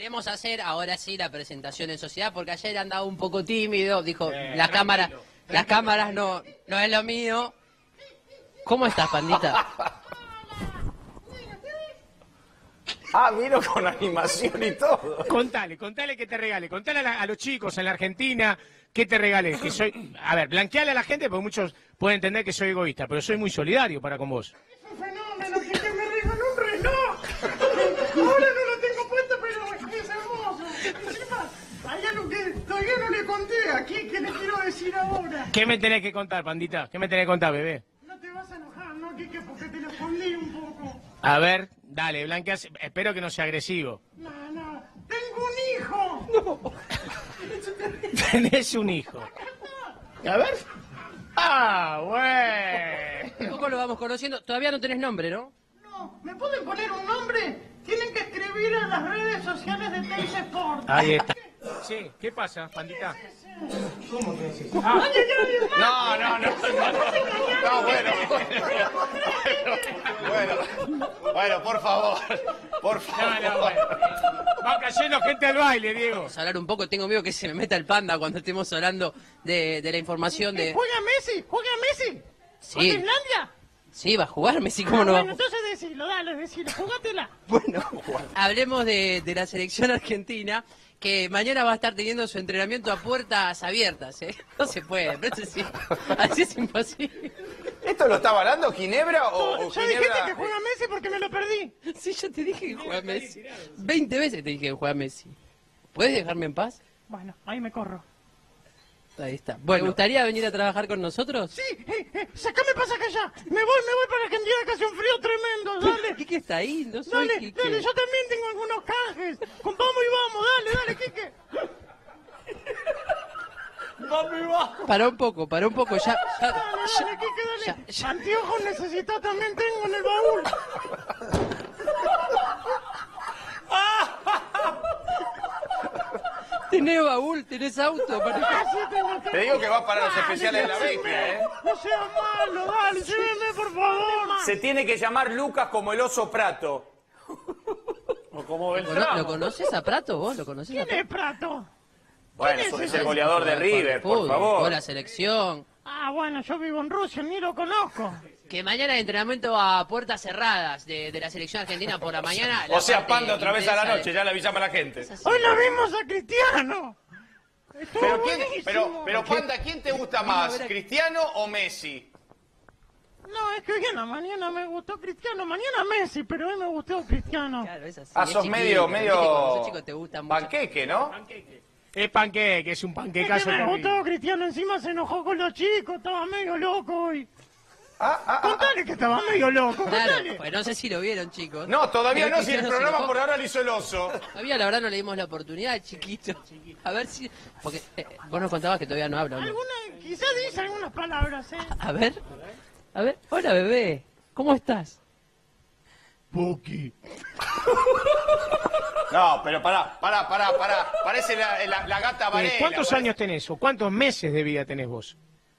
Queremos hacer ahora sí la presentación en sociedad, porque ayer andaba un poco tímido, dijo, las cámaras no es lo mío. ¿Cómo estás, Pandita? Ah, vino con animación y todo. Contale que te regale, contale a los chicos en la Argentina que te regale, que soy, a ver, blanqueale a la gente porque muchos pueden entender que soy egoísta, pero soy muy solidario para con vos. Es un fenómeno, que me regaló un reloj. Ahora no lo tengo puesto, pero es hermoso. Encima, hay algo que todavía no le conté aquí, que le quiero decir ahora. ¿Qué me tenés que contar, Pandita? ¿Qué me tenés que contar, bebé? No te vas a enojar, ¿no, Quique? Porque te lo escondí un poco. A ver, dale, blanquea, espero que no sea agresivo. No, tengo un hijo. No. Tenés un hijo. A ver. Ah, bueno. Poco lo vamos conociendo. Todavía no tenés nombre, ¿no? No, ¿me pueden poner un nombre? Tienen que escribir a las redes sociales de Teis Sport. Ahí está. Sí, ¿qué pasa, Pandita? No, bueno, por favor. Va cayendo gente al baile, Diego. Vamos a hablar un poco, tengo miedo que se me meta el panda cuando estemos hablando de la información de... ¿Juega Messi? ¿Juega Messi? Sí. ¿Contra Islandia? Sí, va a jugar Messi, ¿cómo no va a Bueno, jugar? entonces decilo, dale, jugátela. Bueno, hablemos de la selección argentina, que mañana va a estar teniendo su entrenamiento a puertas abiertas, ¿eh? No se puede, pero así es imposible. ¿Esto lo está avalando Ginebra o Ya Ginebra? dijiste que juega Messi porque me lo perdí. Sí, yo te dije que juega Messi. 20 veces te dije que juega Messi. ¿Puedes dejarme en paz? Bueno, ahí me corro. Ahí está. Bueno, ¿te gustaría venir a trabajar con nosotros? Sí, sacame pasaje allá. Me voy para Argentina, que hace un frío tremendo, dale. Quique está ahí, no soy Dale, Quique. dale, yo también tengo algunos canjes. Vamos y vamos, dale, Quique. Vamos y vamos. Para un poco, ya. Dale, Quique, dale. Ya. Anteojos necesito, también tengo en el baúl. Tenés baúl, tenés auto. Sí, tengo. Te digo que va para los especiales de la bestia, ¿eh? No seas malo, dale, lléveme, por favor. Se tiene que llamar Lucas como el oso Prato. O como ¿Lo conoces a Prato vos? ¿Lo conoces a ¿Quién es Prato? Bueno, es el goleador de River, por Con favor. la selección. Ah, bueno, yo vivo en Rusia, ni lo conozco. Que mañana hay entrenamiento a puertas cerradas de la selección argentina por la mañana. O sea, Panda otra vez a la intensa noche, ya le avisamos a la gente. Hoy lo vimos a Cristiano. Estuvo Pero, buenísimo. pero Panda, ¿quién te gusta más, Cristiano o Messi? No, es que hoy en la mañana me gustó Cristiano, mañana Messi, pero hoy me gustó Cristiano. Claro, es así. Ah, es sos chiquito, viste que cuando sos chico te gusta mucho. panqueque, ¿no? Es panqueque, es un Es panquecazo. que me conmigo. gustó Cristiano, encima se enojó con los chicos, estaba medio loco hoy. Contale que estaba medio loco, Claro, contale. pues no sé si lo vieron, chicos. No, todavía Pero no, si el Cristiano se programa enojó. por ahora lo hizo el oso. Todavía la verdad no le dimos la oportunidad, chiquito. A ver si... Porque vos nos contabas que todavía no habla, ¿no? Quizás dice algunas palabras, A ver. Hola, bebé. ¿Cómo estás? Puki. No, pero pará. Parece la gata Varela. ¿Cuántos años tenés o cuántos meses de vida tenés vos?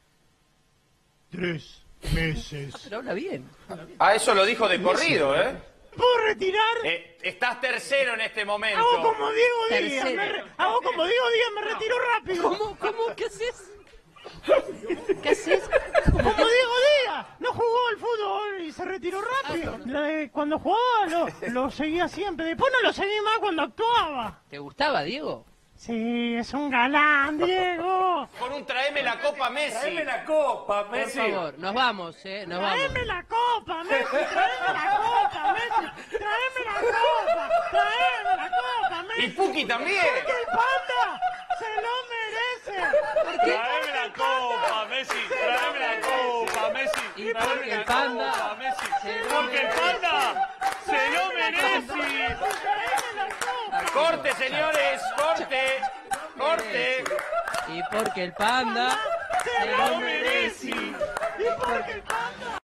3 meses. Pero habla bien. Ah, eso lo dijo de corrido, ¿eh? ¿Puedo retirar? Estás tercero en este momento. Hago como Diego Díaz, Tercero. me retiro rápido. ¿Cómo? ¿Qué haces? ¿Qué haces? Como Diego Díaz, no jugó al fútbol y se retiró rápido. Cuando jugaba lo seguía siempre, después no lo seguí más cuando actuaba. ¿Te gustaba, Diego? Sí, es un galán, Diego. Con un traeme la copa Messi. Traeme la copa, Por favor, nos vamos, nos vamos. Traeme la copa, Messi, traeme la copa, Messi, traeme la copa, Messi. Y Puki también. Porque el Panda se lo merece. Traeme la copa, Messi. Traeme la copa, Messi. Y porque el Panda... Porque el Panda se lo merece. Traeme la copa. Corte, señores, corte. Y porque el Panda... Se lo merece. Y porque el Panda